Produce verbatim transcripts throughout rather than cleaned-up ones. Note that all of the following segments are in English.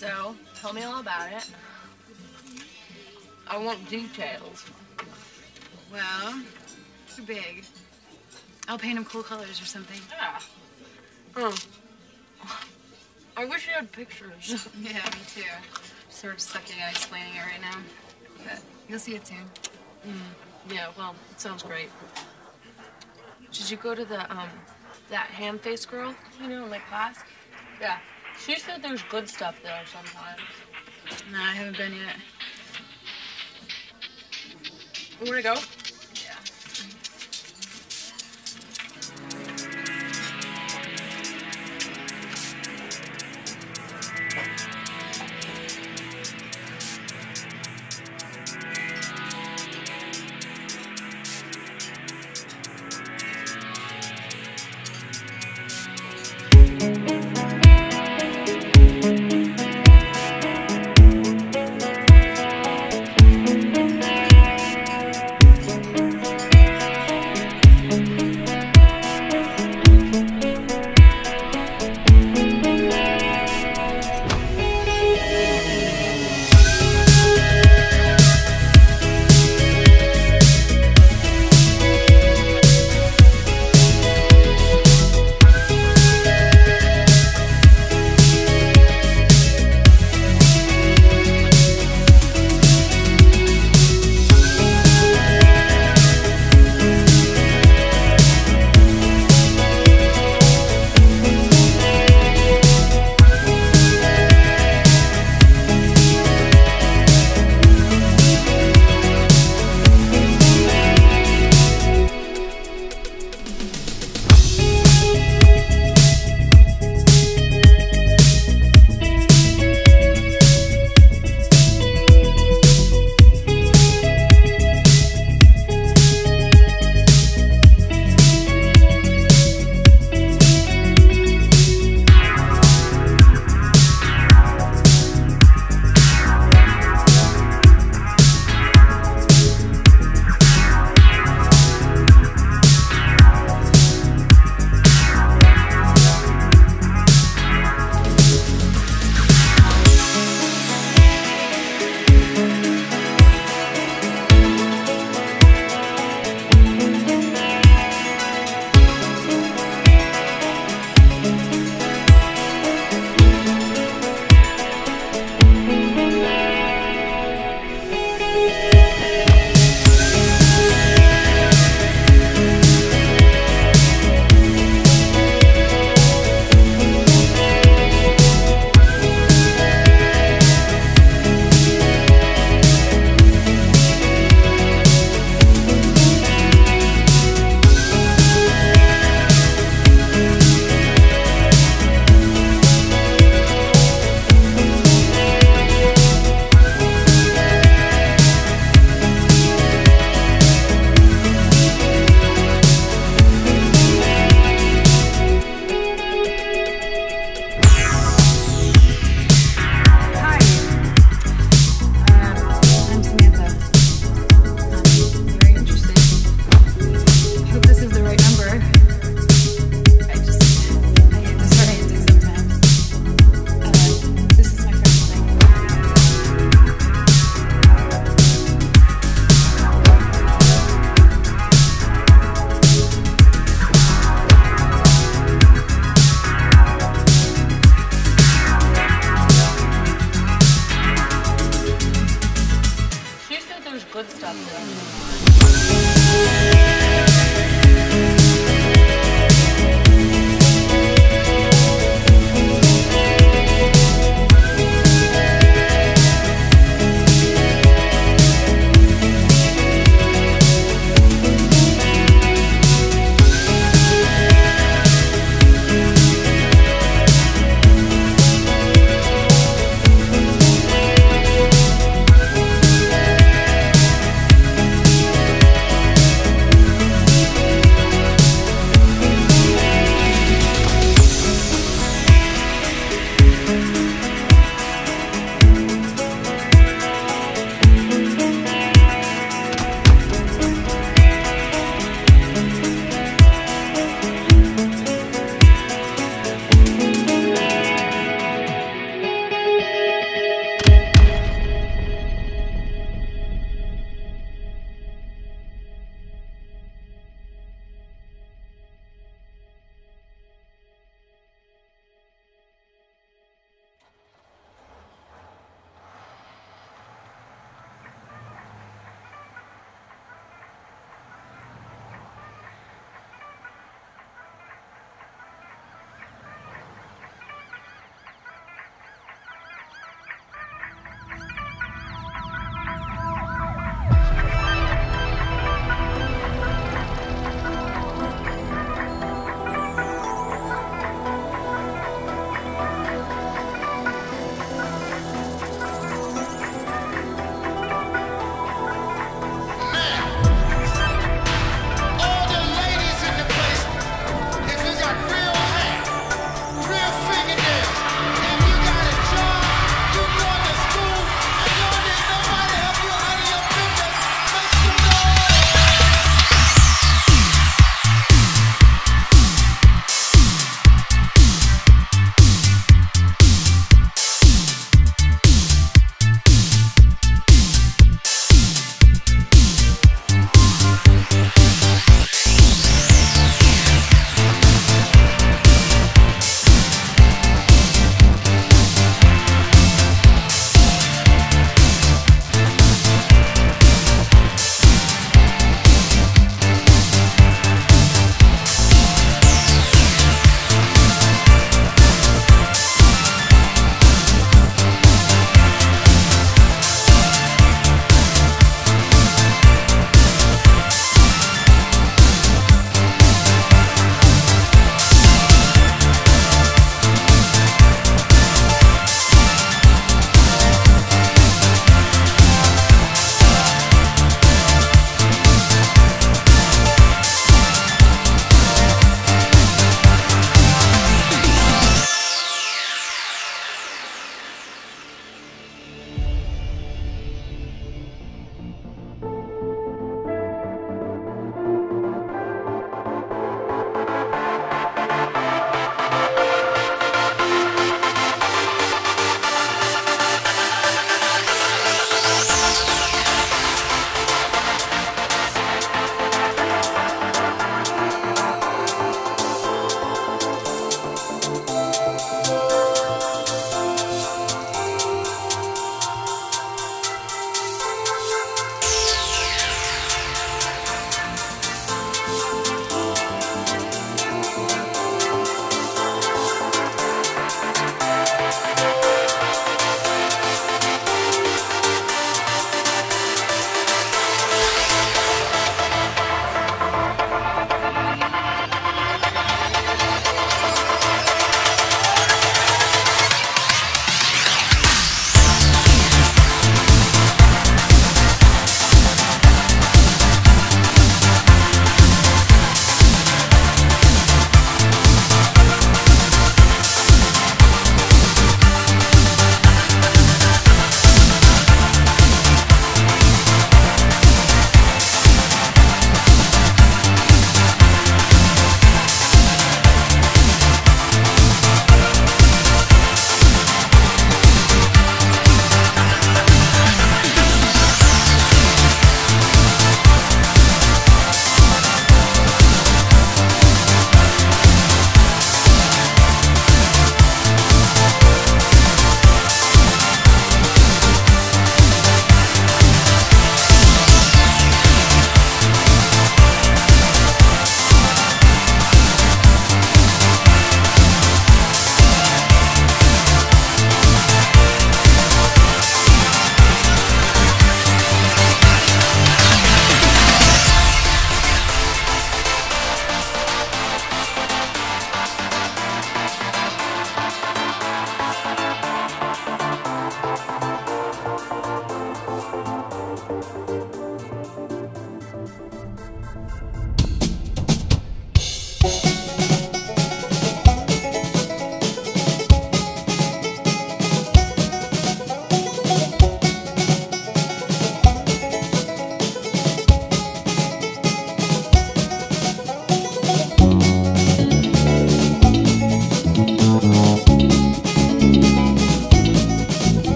So, tell me all about it. I want details. Well, too big. I'll paint him cool colors or something. Yeah. Oh. I wish you had pictures. Yeah, me too. Sort of sucking at explaining it right now. But you'll see it soon. Mm. Yeah, well, it sounds great. Did you go to the, um, that ham-faced girl, you know, in my class? Yeah. She said there's good stuff there sometimes. No, I haven't been yet. You wanna go? Yeah.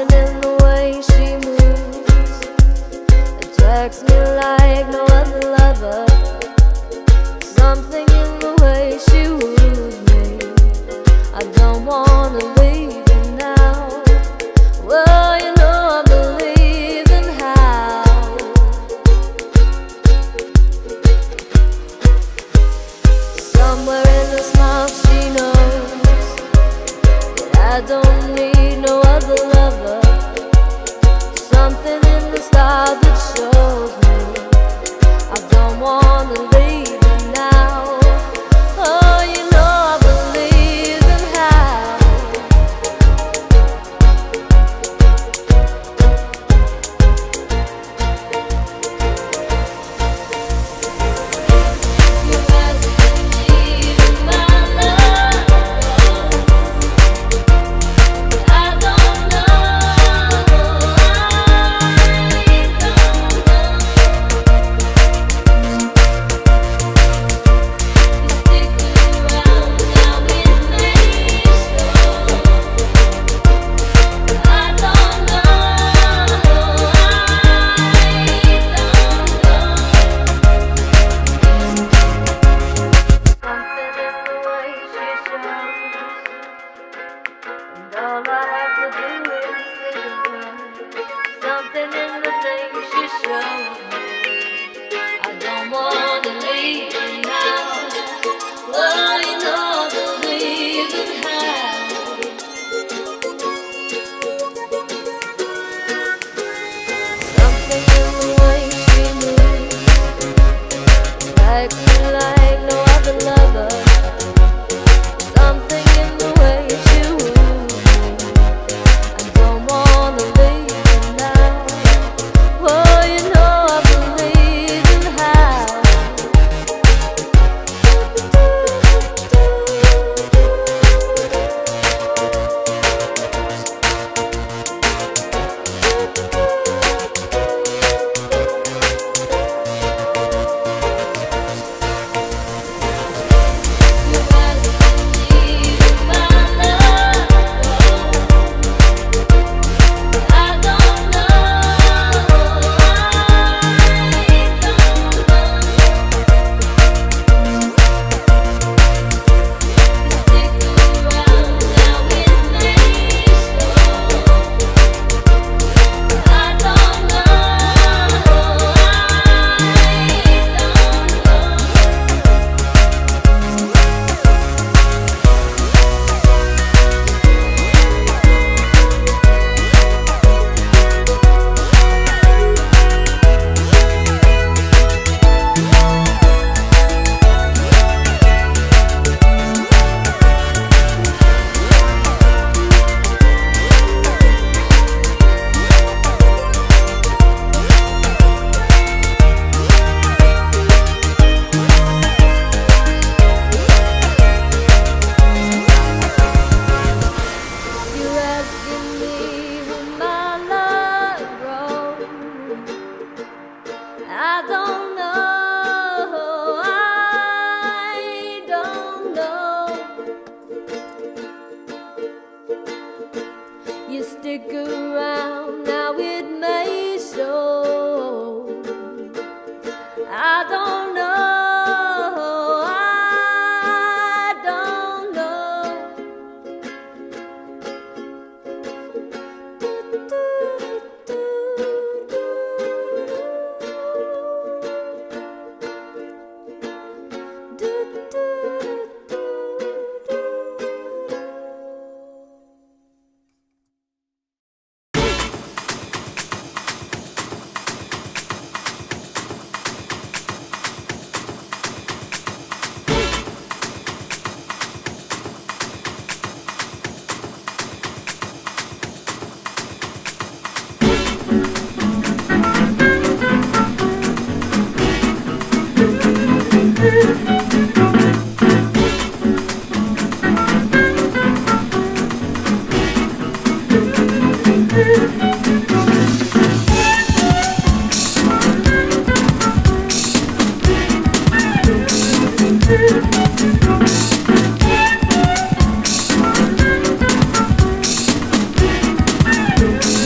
Something in the way she moves attracts me like no other lover. Something in the way she woos me, I don't wanna leave her now. Well, you know I believe in how somewhere in her smile she knows that I don't need no other lover. Something in the style that shows me I don't wanna leave her now. Oh, you know I believe in how you ask me in my love. I don't know, I don't know. You stick around now with me, so I don't know, I don't Something in the way she shows me, and all I have to do is stick around. Something in the things she shows me, I don't wanna leave her now. Well, you know I believe in how something in the way she moves likes me like no other lover. Something in the way she woos me, I don't wanna leave her now. Oh, you know I believe in how you ask me in my love. I don't know, I don't know. You stick around now with me, so I don't know, I don't know. You're asking me will my love grow? I don't know, I don't know. You stick around now with me, so I don't know, I don't know. You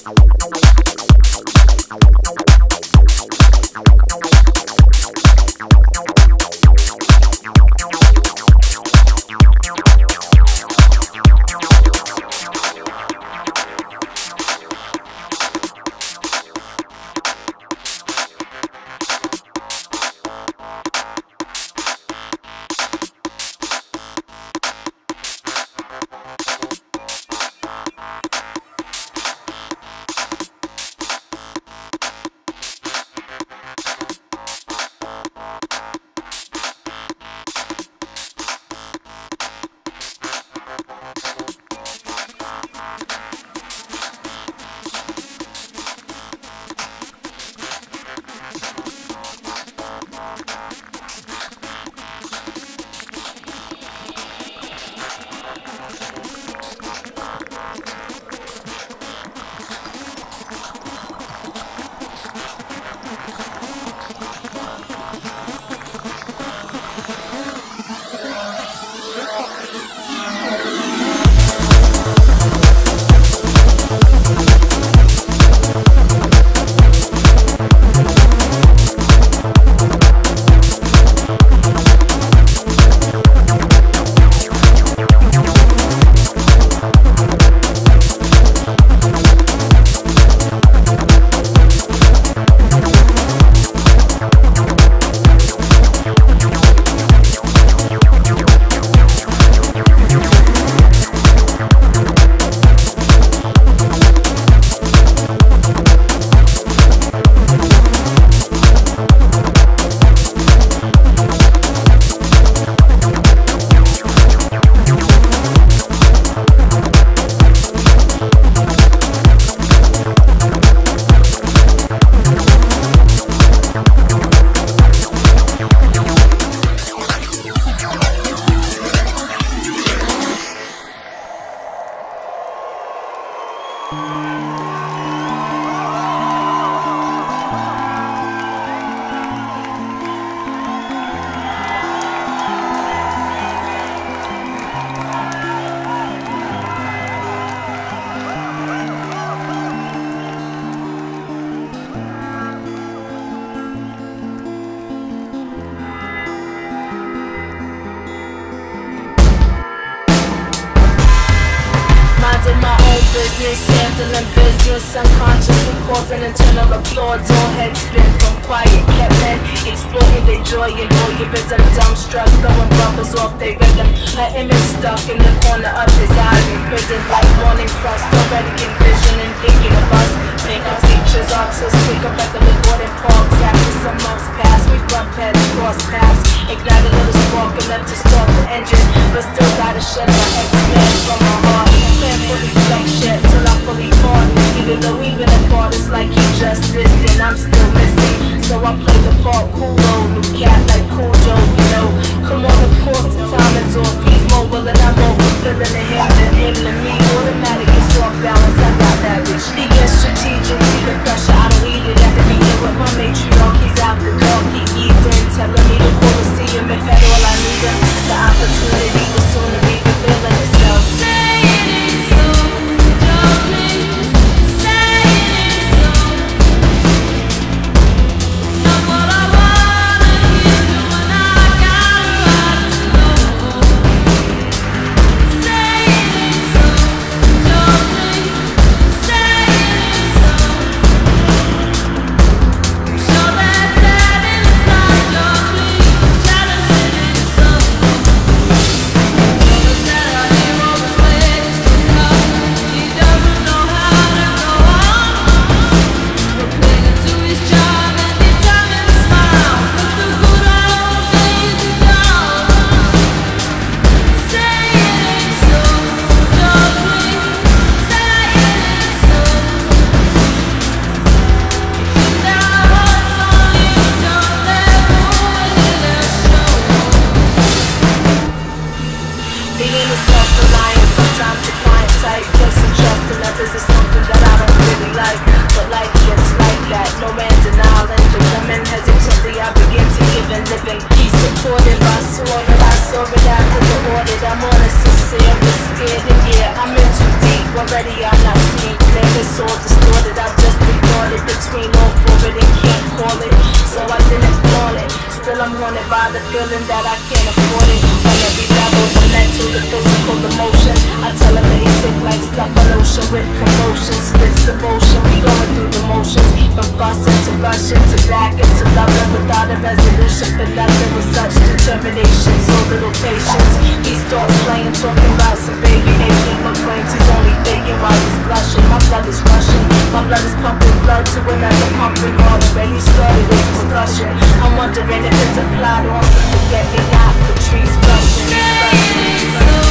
business, handling business, unconsciously causing internal applause. All heads spin from quiet, kept men exploiting their joy and voyeurism. Dumbstruck, throwing brothers off their rhythm. Her image stuck in the corner of his eye. In prison like morning frost, already envisioning, thinking of us. Makeup teachers, autistic, a regular Gordon Parks. After some months pass, we bump heads, cross paths. Ignite a little spark enough to start the engine, but still gotta shed my X-Men from my heart. Can't fully flex shit till I'm fully caught. Even though we've been apart, it's like he just dissed and I'm still missing. So I play the part cool role, new cat like Cool Joe, you know. Come on, of course the time is off. He's mobile and I'm over feeling to him than him to me. Automatic is off balance, I got that bitch. He gets strategic, see the pressure, I don't eat it. At the meeting with my matriarch, he's out the door, he eats in, telling me to call to see him if at all I need him. The opportunity will soon be revealing itself. Already I'm not seeing clear, it's all distorted. haunted by the feeling that I can't afford it. On every level, the mental, the physical, the motion. I tell him that he's sick like stuck on ocean with commotion. Splits devotion, we going through the motions. From fussing to rushing to back into loving without a resolution. For nothing with such determination, so little patience. He starts playing, talking about some baby aching, but claims he's only thinking while he's blushing. My blood is rushing, my blood is pumping blood to another pumping heart. Already started this discussion. I'm wondering if it's applied on some forget me not the trees blushing.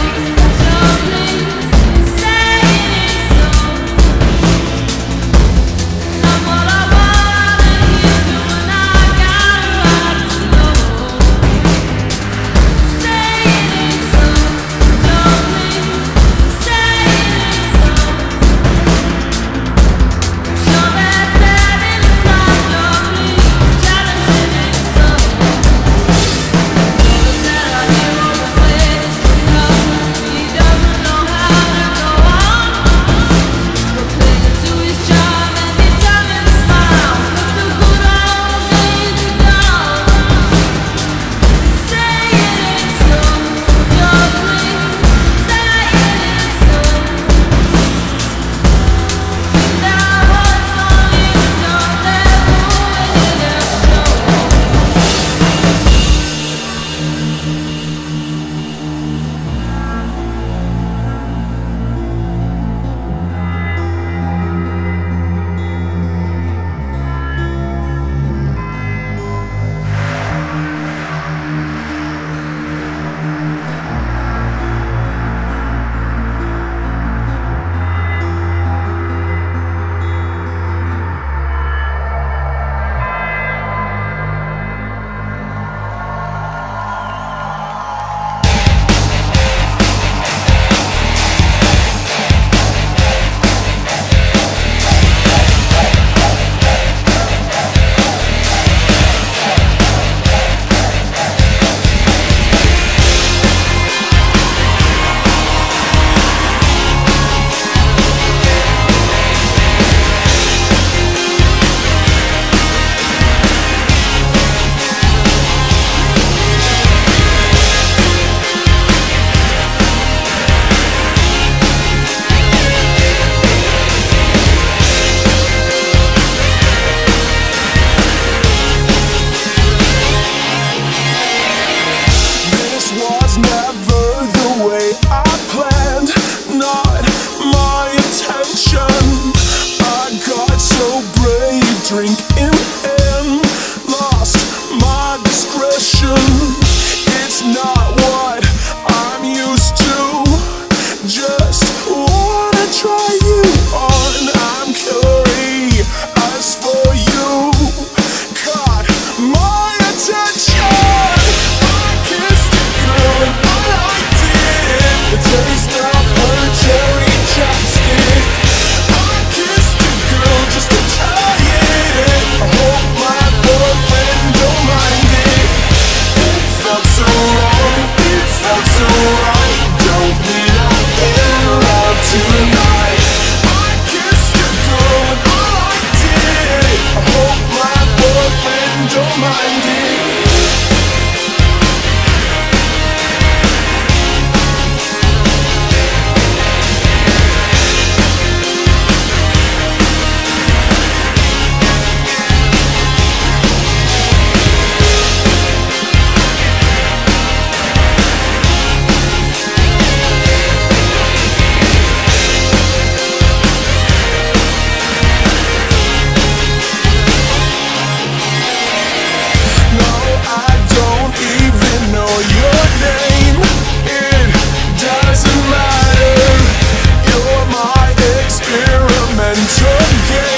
Drink in hand, lost my discretion. It's not what I'm used to. Just wanna try you on. I'm curious for you. Caught my attention. I kissed a girl and I liked it. The taste of her cherry chapstick. I kissed a girl just to try it. I hope my boyfriend don't mind it. It felt so wrong, it felt so right. Don't need a in love tonight. I kissed a girl and I liked it. I hope my boyfriend don't mind it. Experimental game.